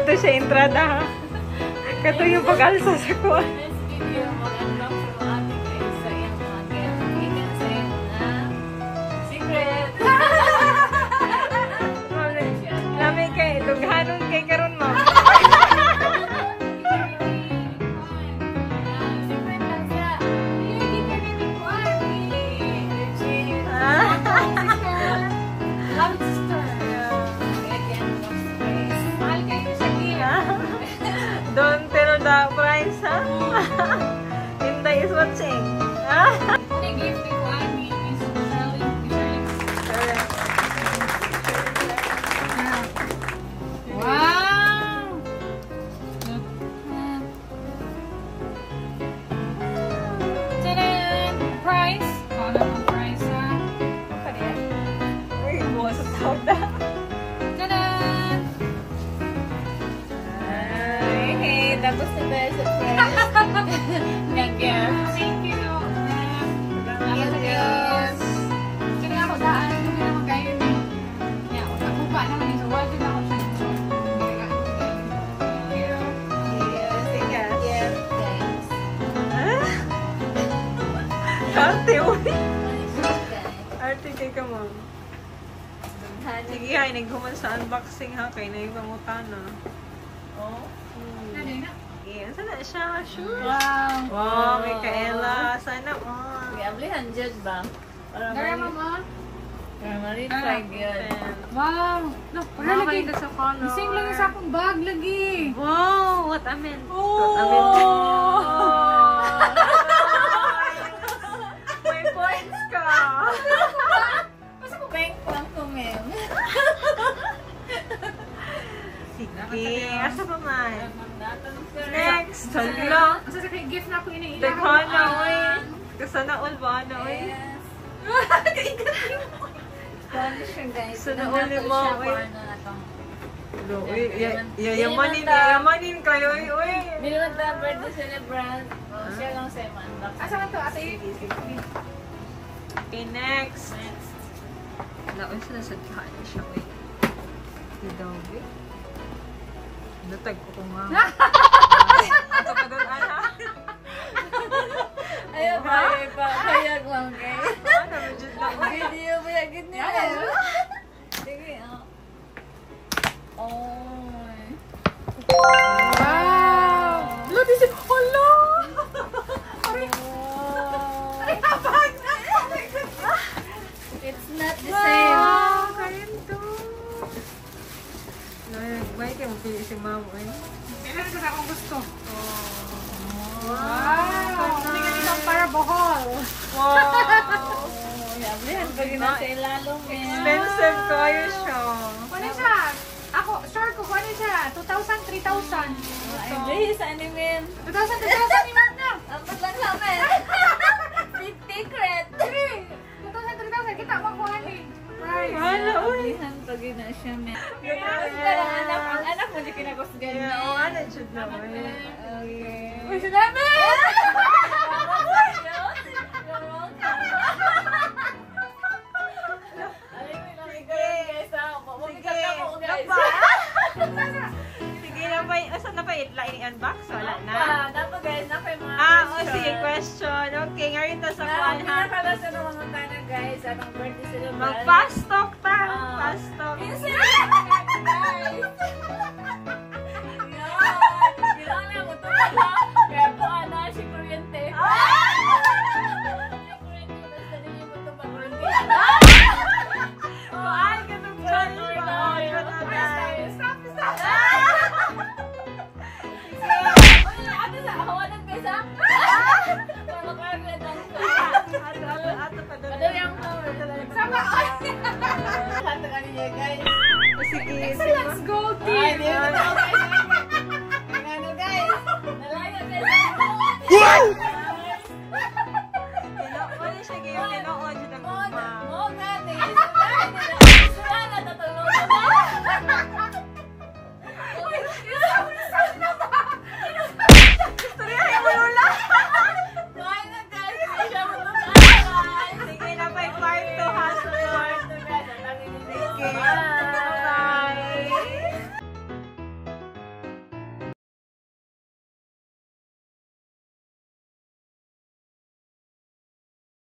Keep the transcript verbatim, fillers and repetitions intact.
to siya entrada ha. Kato yung pag-alsa sa kuwan. Next video, mag-unbox sa mga ating guys sa iyang mga kaya makita sa iyang mga secret. Lami kay, dughanon kay karon ma'am. Secret lang siya. Hindi ka rin ni Kuan. Legit. Love sister. Again, love space. Mahal kayo sa kaya. Don't tell the price ha. Hinday is watching. Ano yung gift ni Kuan? May social wow! Tadaan! Price! Oh, ano ang price ha? Uy, buwas sa tawag na. Tadaan! Hey, tapos na tayo sa price. Thank you! Thank you! Salamat guys! Sige ako daan. Hindi naman kayo ni. Ako pa naman yung wala din ako siya. Yes, yes. Yes, thanks. Arte, uy. Arte kay ka mo. Sige ha, naghuman sa unboxing ha, kay na yung pangutana. Oh? Ano yun na? Yes, sana siya, sure. Wow! Wow, Micaela, sana all. Abli hundred ba? Para Gara mali- mama? para mali Ah. five yun. Wow! No, wala lagi. Nakakita sa color. Ising lang sa akong bag lagi. Wow, what a mint. Oh! What a mint. May points ka. Masa ko bank lang ko, ma'am? Sige, asa pa man? Next! Next, hala. Asa sa kay gift na ako iniilang. Dekana, uy. Kasana all ba na, uy? Yes! Spanish yun, guys. So, Nandito nauli mo, siya uy. for ano na tong- Hello, uy. ya- Yayamanin, yayamanin kayo, uy, uy. Hindi naman tayo birthday celebrant. Oh, siya lang sa man. Asa ka to? Ate? Okay, next. Next. Wala, uy, sinasadyahan na siya, uy. Ito, uy. Natag ko kung nga. Ato pa doon, ana. Ayaw ba? Ayaw ba? Hayag lang, guys. Ah, namedjud lang, uy. Video ba yagid niya? Ayaw. Sige, oh. Oh. Wow! Look, this is... Hala! Aray! Oh. Aray, habag na! It's not the same. Ah, kain to. May kayo mapili si ma'am, uy. Kailan ka na akong gusto? Wow. Wow! Hindi ka nilang para bohol. Wow. Oh, yablihan pa gina sa ilalong eh. Expensive kayo siya. Ano siya? Ako, sure ko, ano siya? two thousand, three thousand. Ay, bihis, ano yun? two thousand, three thousand, iman na! Apat lang sa amin. fifty cred. Sige! two thousand, three thousand, kita makuha ni. Right. Wala, uy. Yablihan pa gina siya, men. Yes. Parang anak, ang anak mo di kinagusgan. Yeah, oh, ano siya na, uy. Okay. Uy, salamat! You're welcome. Alam mo lang ikaw yun, guys, ha? Mamukikat na mo, guys. Sige na ba, asan na ba i unbox? Wala na. Ah, dapat, guys, na kayo mga Ah, oh, question. sige, question. Okay, ngayon na sa Na, kwan, ha? pinakalas na mga tana, guys. Anong birthday celebrant? Mag-fast talk ta. Ah. Fast talk. Insert guys! Yan! Bilang na mo ito pala. Kaya po, ana, si Kuryente. Si Kuryente, basta ninyo mo ito pag-birthday. Oh, ay, ganun dyan. Stop, stop! Uy, ate sa hawanan guys, ha? Para makaragad ang Ato, ato, ato pa doon. Madali ang power. Sama ko! Lahat ng kanina, guys. Sige, Excellence gold Ay, team! di ko